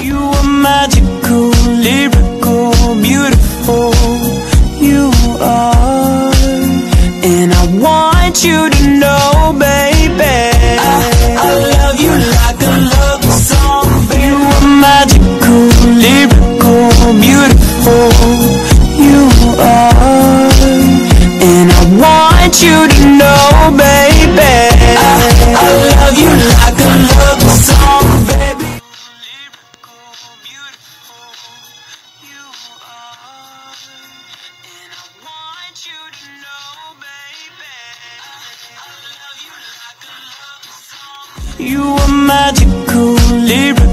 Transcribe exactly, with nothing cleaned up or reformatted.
You are magical, lyrical, beautiful. You are, and I want you to know, baby, I, I love you like a love song, baby. You are magical, lyrical, beautiful. You are, and I want you to know, baby, I, I love you like a love song, baby. Lyrical, beautiful. You are, and I want you to know, baby, I, I love you like a love song. You are magical, lyrical.